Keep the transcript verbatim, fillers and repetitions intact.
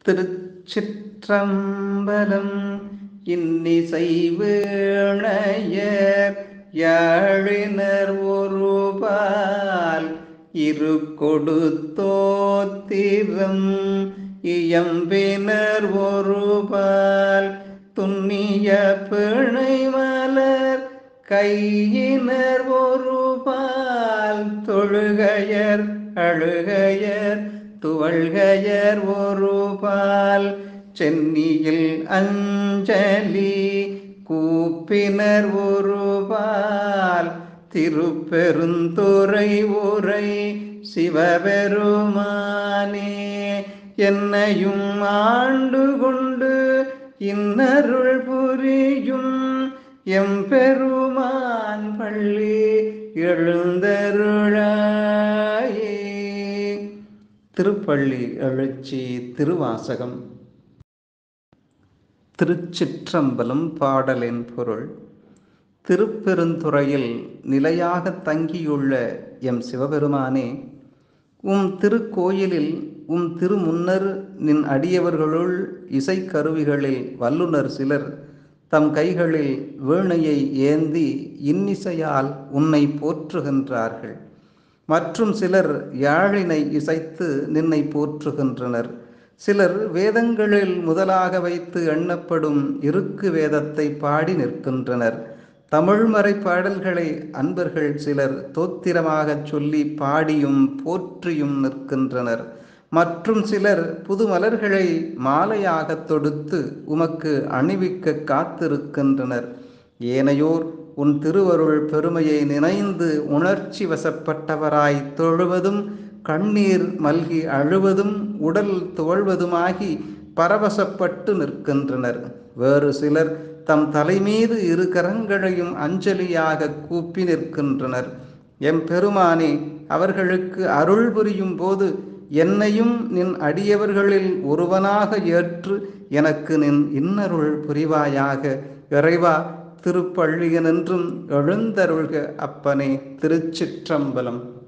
திருச்சிற்றம்பலம். இன்னிசை வீணையர் யாழினர் ஒருபால் இரு கொடுத்தோத்திரம் இயம்பினர் ஒருபால் துன்னிய பிணை மலர் கையினர் ஒருபால் தொழுகையர் அழுகையர் துவள்கையர் ஒருபால் சென்னியில் அஞ்சலி கூப்பினர் ஒருபால் திருப்பெருந்துறை உரை சிவபெருமானே என்னையும் ஆண்டு கொண்டு இன்னருள் புரியும் எம்பெருமான் பள்ளி எழுந்தருளாயே. திருப்பள்ளி எழுச்சி திருவாசகம். திருச்சிற்றம்பலம். பாடலின் பொருள். திருப்பெருந்துறையில் நிலையாக தங்கியுள்ள எம் சிவபெருமானே, உம் திருக்கோயிலில் உம் திருமுன்னர் நின் அடியவர்களுள் இசைக்கருவிகளில் வல்லுனர் சிலர் தம் கைகளில் வீணையை ஏந்தி இன்னிசையால் உன்னை போற்றுகின்றார்கள். மற்றும் சிலர் யாழினை இசைத்து நின்னை போற்றுகின்றனர். சிலர் வேதங்களில் முதலாக வைத்து எண்ணப்படும் இருக்கு வேதத்தை பாடி நிற்கின்றனர். தமிழ்மறை பாடல்களை அன்பர்கள் சிலர் தோத்திரமாகச் சொல்லி பாடியும் போற்றியும் நிற்கின்றனர். மற்றும் சிலர் புது மலர்களை மாலையாக தொடுத்து உமக்கு அணிவிக்க காத்திருக்கின்றனர். ஏனையோர் உன் திருவருள் பெருமையை நினைந்து உணர்ச்சி வசப்பட்டவராய் தொழுவதும் கண்ணீர் மல்கி அழுவதும் உடல் துவழ்வதுமாகி பரவசப்பட்டு நிற்கின்றனர். வேறு சிலர் தம் தலைமீது இரு கரங்களையும் அஞ்சலியாக கூப்பி நிற்கின்றனர். எம் பெருமானே, அவர்களுக்கு அருள் புரியும் போது என்னையும் நின் அடியவர்களில் ஒருவனாக ஏற்று எனக்கு நின் இன்னருள் புரிவாயாக. இறைவா, திருப்பள்ளியனென்றும் எழுந்தருள்க அப்பனே. திருச்சிற்றம்பலம்.